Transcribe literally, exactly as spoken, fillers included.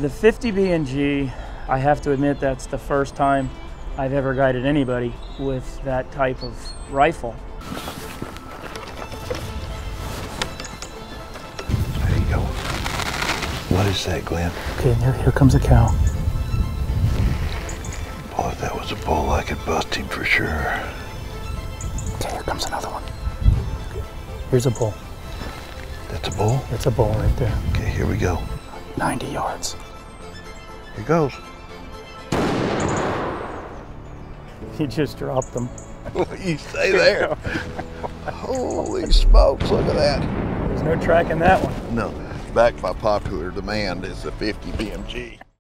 The fifty B M G, I have to admit that's the first time I've ever guided anybody with that type of rifle. There you go. What is that, Glenn? Okay, here, here comes a cow. Boy, if that was a bull, I could bust him for sure. Okay, here comes another one. Here's a bull. That's a bull? That's a bull right there. Okay, here we go. ninety yards. Here goes. He just dropped them. You stay there. Holy smokes, look at that. There's no tracking that one. No, backed by popular demand is the fifty B M G.